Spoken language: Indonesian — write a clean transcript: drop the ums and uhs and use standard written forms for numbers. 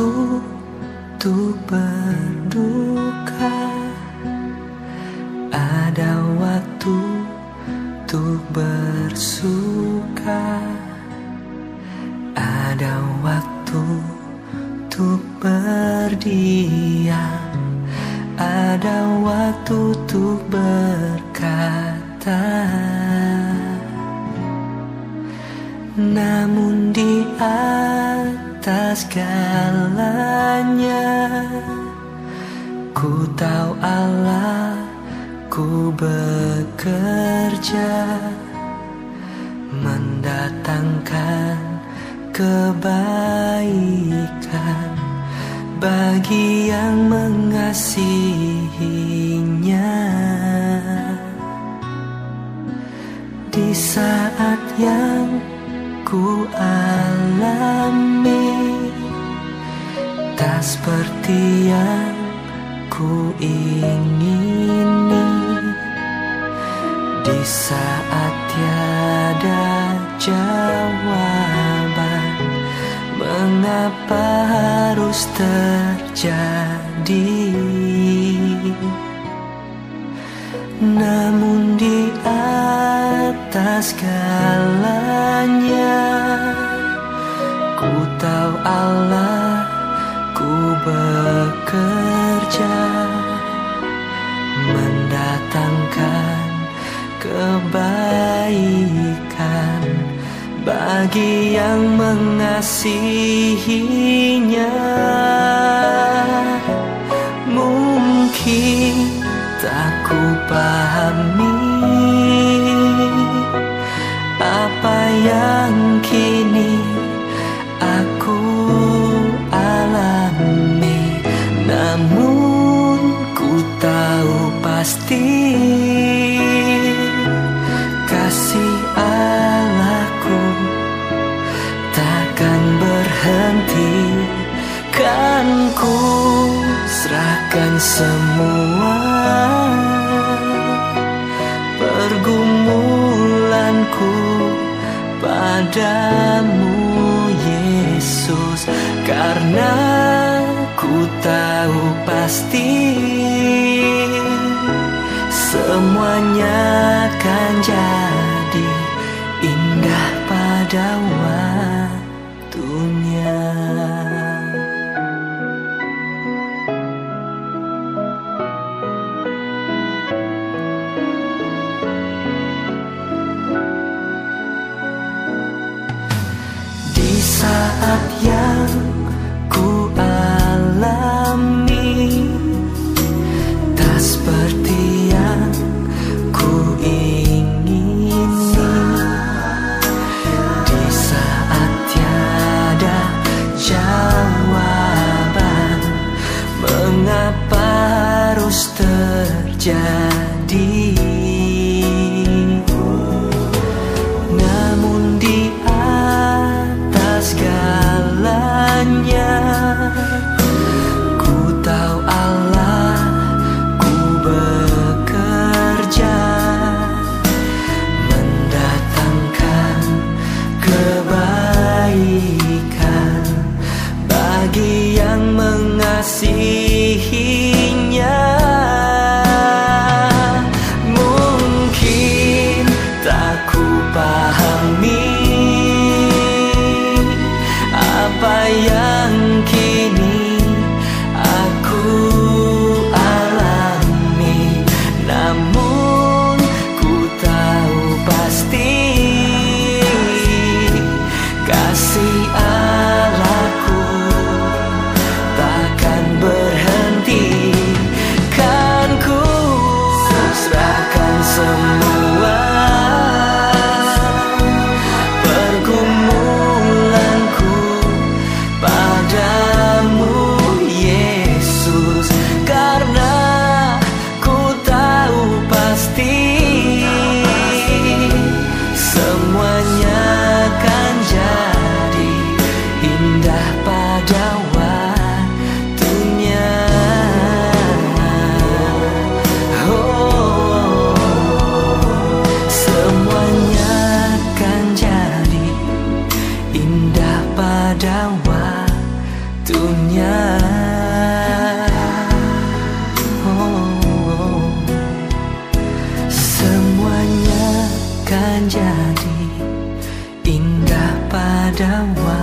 waktu untuk berduka, ada waktu untuk bersuka, ada waktu untuk berdiam, ada waktu untuk berkata. Namun di atas segalanya, ku tahu Allah, ku bekerja mendatangkan kebaikan bagi yang mengasihinya. Di saat yang ku alami tak seperti yang ku ingini, di saat tiada jawaban, mengapa harus terjadi? Namun di atas segalanya, ku tahu Allah, ku bekerja mendatangkan kebaikan bagi yang mengasihinya. Mungkin tak ku pahami apa yang kini aku alami, namun ku tahu pasti kasih Allahku takkan berhenti. Kan ku serahkan semua pergumulanku padamu Yesus, karena ku tahu pasti semuanya akan jadi indah pada waktunya. Saat yang ku alami tak seperti yang ku ingini, di saat tiada jawaban, mengapa harus terjadi? Namun di segalanya, ku tahu Allah, ku bekerja mendatangkan kebaikan bagi yang mengasihinya. Mungkin tak ku pahami apa yang kini aku alami, namun ku tahu pasti kasih Allahku takkan berhenti. Kan ku serahkan semua pergumulanku padamu Yesus, karena ku tahu pasti akan jadi indah pada waktu.